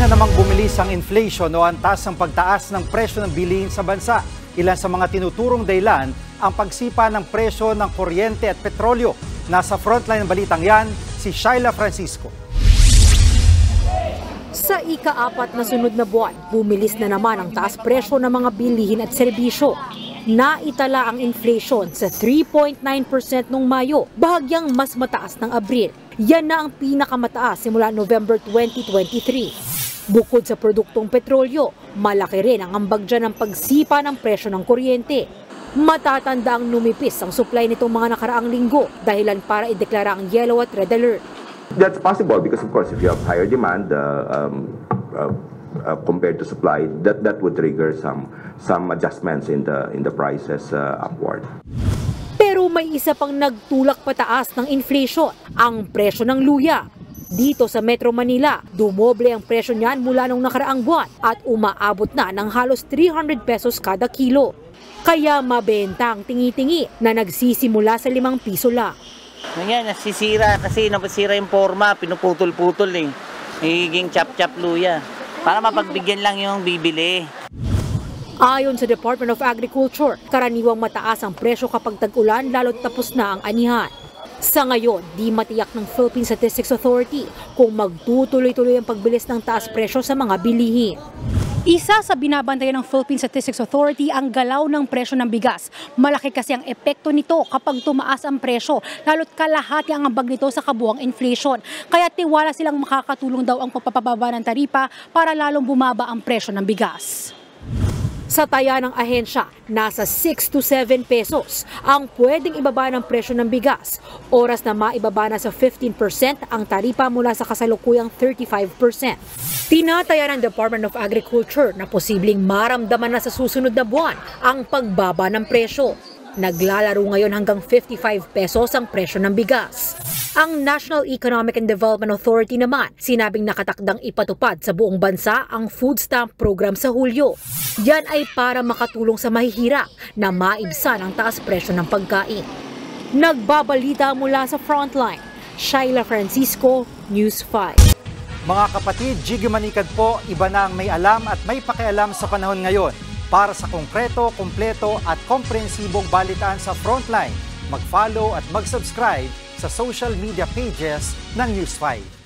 na namang bumilis ang inflation o antas ng pagtaas ng presyo ng bilihin sa bansa. Ilan sa mga tinuturong dahilan ang pagsipa ng presyo ng kuryente at petrolyo. Nasa frontline ng balitang yan, si Shaila Francisco. Sa ika-4 na sunod na buwan, bumilis na naman ang taas presyo ng mga bilihin at serbisyo. Naitala ang inflation sa 3.9% noong Mayo, bahagyang mas mataas ng Abril. Yan na ang pinakamataas simula November 2023. Bukod sa produktong petrolyo, malaki rin ang ambag dyan ng pagsipa ng presyo ng kuryente. Matatanda ang numipis ang supply nitong mga nakaraang linggo dahilan para ideklara ang yellow at red alert. That's possible because of course if you have higher demand compared to supply, that would trigger some adjustments in the prices upward. Pero may isa pang nagtulak pataas ng inflation, ang presyo ng luya. Dito sa Metro Manila, dumoble ang presyo niyan mula nung nakaraang buwan at umaabot na ng halos 300 pesos kada kilo. Kaya mabenta ang tingi-tingi na nagsisimula sa 5 piso lang. Ngayon, nasisira kasi napasira yung forma, pinuputol-putol eh. Higing chap-chap luya. Para mapagbigyan lang yung bibili. Ayon sa Department of Agriculture, karaniwang mataas ang presyo kapag tag-ulan lalo't tapos na ang anihan. Sa ngayon, di matiyak ng Philippine Statistics Authority kung magtutuloy-tuloy ang pagbilis ng taas presyo sa mga bilihin. Isa sa binabantayan ng Philippine Statistics Authority ang galaw ng presyo ng bigas. Malaki kasi ang epekto nito kapag tumaas ang presyo, lalo't kalahati ang ambag nito sa kabuuang inflation. Kaya tiwala silang makakatulong daw ang pagpapababa ng taripa para lalong bumaba ang presyo ng bigas. Sa taya ng ahensya, nasa 6 to 7 pesos ang pwedeng ibaba ng presyo ng bigas. Oras na maibaba na sa 15% ang taripa mula sa kasalukuyang 35%. Tinataya ng Department of Agriculture na posibleng maramdaman na sa susunod na buwan ang pagbaba ng presyo. Naglalaro ngayon hanggang 55 pesos ang presyo ng bigas. Ang National Economic and Development Authority naman sinabing nakatakdang ipatupad sa buong bansa ang food stamp program sa Hulyo. Yan ay para makatulong sa mahihirap na maibsan ang taas presyo ng pagkain. Nagbabalita mula sa Frontline, Shaila Francisco, News 5. Mga kapatid, Jiggy Manikad po, iba na ang may alam at may pakialam sa panahon ngayon. Para sa konkreto, kumpleto at komprehensibong balitaan sa Frontline, mag-follow at mag-subscribe sa social media pages ng News 5.